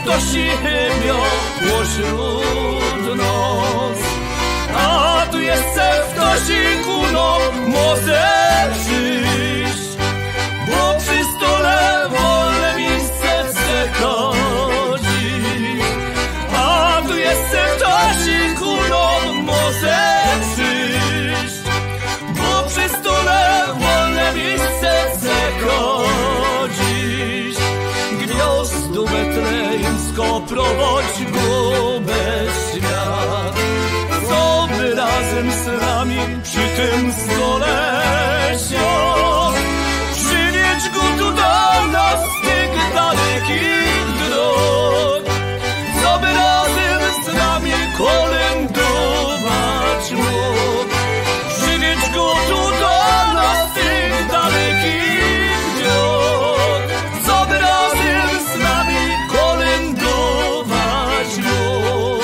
do siebie pośród noc. A tu jest w Tosiku, no może przyjść, bo przy stole wolne miejsce chce chodzić. A tu jest w Tosiku, no może przyjść, bo przy stole wolne miejsce chce chodzić. Gwiazdu betlejemsko prowadź go bez świat, co by razem z nami przy tym stole siadł. Przynieść go tu do nas z tych dalekich dróg, co by razem z nami kolędować mógł. Przynieść go tu do nas z tych dalekich dróg, co by razem z nami kolędować mógł.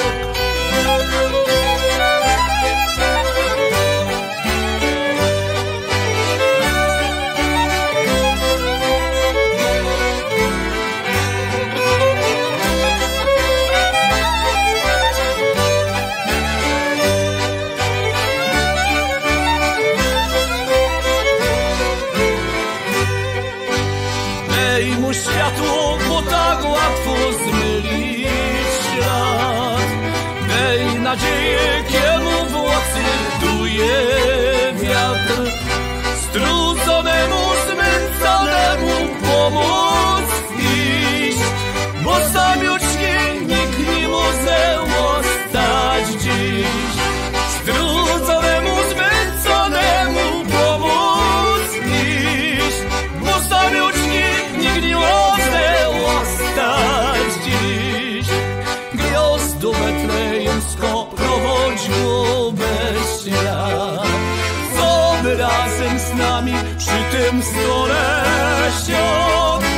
Daj mu światło, bo tak łatwo zmylić świat. Daj nadzieję, kiemu włosy duje wiatr. Strudzonemu, zmęczonemu pomóc iść, bo samiuczki nikt nie może ostać dziś. Strudzonemu, zmęczonemu pomóc iść, bo samiuczki nikt nie może ostać dziś. Gwiazdu betlejemsko prowadź go bez świat, co by razem z nami przy tym stole siadł.